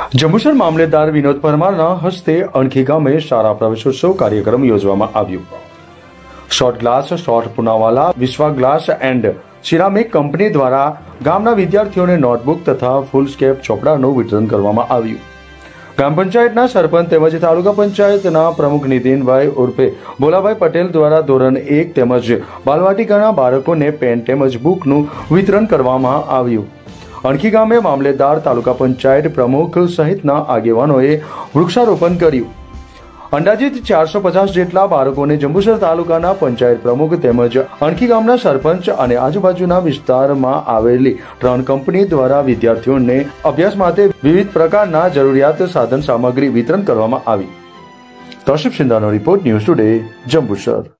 જંબુસર મામલેદાર વિનોદ પરમારના હસ્તે અણખી ગામે શાળા પ્રવેશોત્સવ કાર્યક્રમ યોજવામાં આવ્યો। શોર્ટ ગ્લાસ શોર્ટ પુનાવાલા વિશ્વા ગ્લાસ એન્ડ સિરામિક કંપની દ્વારા ગામના વિદ્યાર્થીઓને નોટબુક તથા ફૂલસ્કેપ ચોપડાનું વિતરણ કરવામાં આવ્યું। ગ્રામ પંચાયતના સરપંચ તેમજ તાલુકા પંચાયતના પ્રમુખ નીતિનભાઈ ઉર્ફે ભોલાભાઈ પટેલ દ્વારા ધોરણ 1 તેમજ બાલવાટિકાના બાળકોને પેન તેમજ બુકનું વિતરણ કરવામાં આવ્યું। અણખી ગામે મામલેદાર, તાલુકા પંચાયત પ્રમુખ સહિતના આગેવાનોએ વૃક્ષારોપણ કર્યું। અંદાજિત 450 જેટલા બાળકોને જંબુસર તાલુકાના પંચાયત પ્રમુખ તેમજ અણખી ગામના સરપંચ અને આજુબાજુના વિસ્તારમાં આવેલી 3 કંપની દ્વારા વિદ્યાર્થીઓને અભ્યાસ માટે વિવિધ પ્રકારના જરૂરિયાત સાધન સામગ્રી વિતરણ કરવામાં આવી। કૌશિક સિંધાનો રિપોર્ટ, ન્યૂઝ ટુડે, જંબુસર।